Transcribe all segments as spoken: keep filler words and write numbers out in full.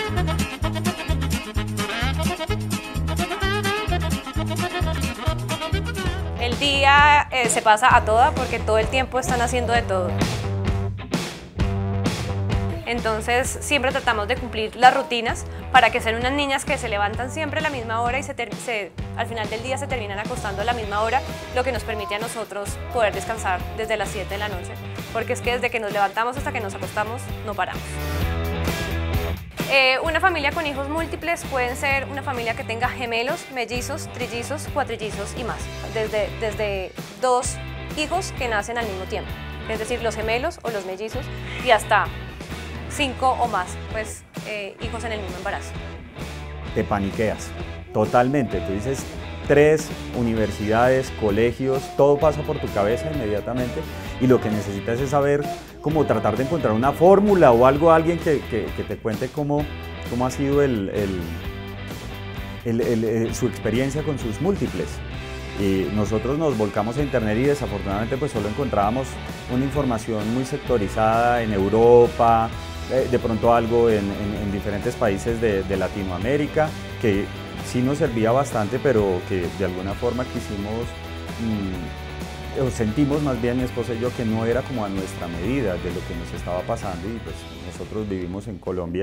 El día eh, se pasa a toda porque todo el tiempo están haciendo de todo. Entonces siempre tratamos de cumplir las rutinas para que sean unas niñas que se levantan siempre a la misma hora y se se, al final del día se terminan acostando a la misma hora, lo que nos permite a nosotros poder descansar desde las siete de la noche, porque es que desde que nos levantamos hasta que nos acostamos no paramos. Eh, una familia con hijos múltiples pueden ser una familia que tenga gemelos, mellizos, trillizos, cuatrillizos y más, desde, desde dos hijos que nacen al mismo tiempo, es decir, los gemelos o los mellizos y hasta cinco o más pues, eh, hijos en el mismo embarazo. Te paniqueas, totalmente. Tú dices tres universidades, colegios, todo pasa por tu cabeza inmediatamente y lo que necesitas es saber cómo tratar de encontrar una fórmula o algo, alguien que, que, que te cuente cómo, cómo ha sido el, el, el, el, el, su experiencia con sus múltiples. Y nosotros nos volcamos a internet y desafortunadamente pues solo encontrábamos una información muy sectorizada en Europa, de pronto algo en, en, en diferentes países de, de Latinoamérica, que sí nos servía bastante, pero que de alguna forma quisimos, mmm, o sentimos más bien mi esposa y yo, que no era como a nuestra medida de lo que nos estaba pasando y pues nosotros vivimos en Colombia.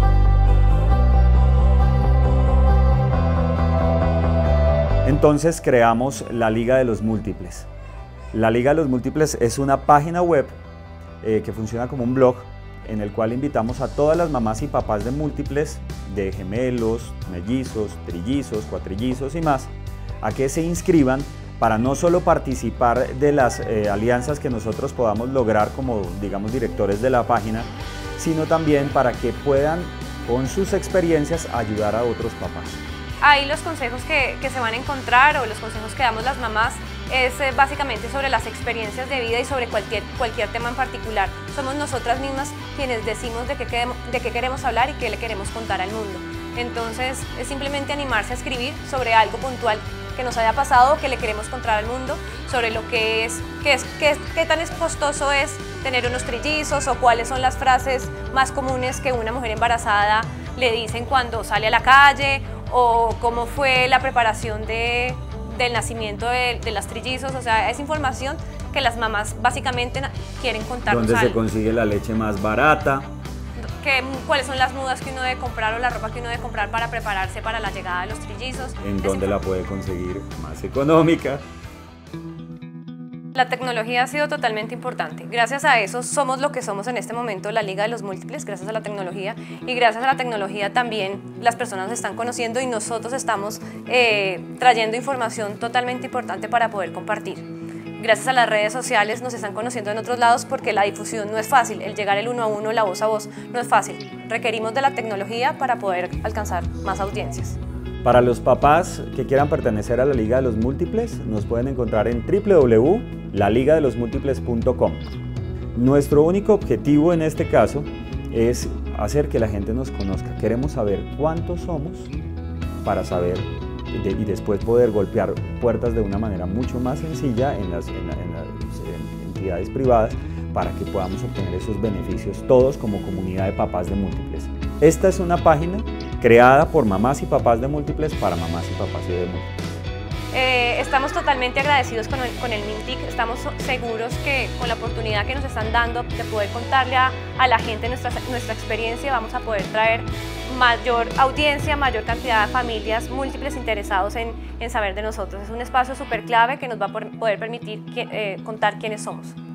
Entonces creamos la Liga de los Múltiples. La Liga de los Múltiples es una página web eh, que funciona como un blog, en el cual invitamos a todas las mamás y papás de múltiples, de gemelos, mellizos, trillizos, cuatrillizos y más, a que se inscriban para no solo participar de las eh, alianzas que nosotros podamos lograr como, digamos, directores de la página, sino también para que puedan, con sus experiencias, ayudar a otros papás. Ahí los consejos que, que se van a encontrar o los consejos que damos las mamás es eh, básicamente sobre las experiencias de vida y sobre cualquier, cualquier tema en particular. Somos nosotras mismas quienes decimos de qué, queremos, de qué queremos hablar y qué le queremos contar al mundo. Entonces es simplemente animarse a escribir sobre algo puntual que nos haya pasado o que le queremos contar al mundo, sobre lo que es, qué, es, qué, qué tan costoso es tener unos trillizos o cuáles son las frases más comunes que una mujer embarazada le dicen cuando sale a la calle, o cómo fue la preparación de, del nacimiento de, de las trillizos. O sea, es información que las mamás básicamente quieren contarnos. ¿Dónde algo. se consigue la leche más barata? Que, ¿Cuáles son las mudas que uno debe comprar o la ropa que uno debe comprar para prepararse para la llegada de los trillizos? ¿En dónde la puede conseguir más económica? La tecnología ha sido totalmente importante. Gracias a eso somos lo que somos en este momento, la Liga de los Múltiples, gracias a la tecnología. Y gracias a la tecnología también las personas nos están conociendo y nosotros estamos eh, trayendo información totalmente importante para poder compartir. Gracias a las redes sociales nos están conociendo en otros lados porque la difusión no es fácil, el llegar el uno a uno, la voz a voz, no es fácil. Requerimos de la tecnología para poder alcanzar más audiencias. Para los papás que quieran pertenecer a la Liga de los Múltiples, nos pueden encontrar en w w w punto la liga de los múltiples punto com. Nuestro único objetivo en este caso es hacer que la gente nos conozca. Queremos saber cuántos somos para saber de, y después poder golpear puertas de una manera mucho más sencilla en las, en la, en las en entidades privadas para que podamos obtener esos beneficios todos como comunidad de papás de múltiples. Esta es una página creada por mamás y papás de múltiples para mamás y papás de múltiples. Eh, estamos totalmente agradecidos con el, con el MINTIC, estamos seguros que con la oportunidad que nos están dando de poder contarle a, a la gente nuestra, nuestra experiencia, vamos a poder traer mayor audiencia, mayor cantidad de familias múltiples interesados en, en saber de nosotros. Es un espacio súper clave que nos va a poder permitir que, eh, contar quiénes somos.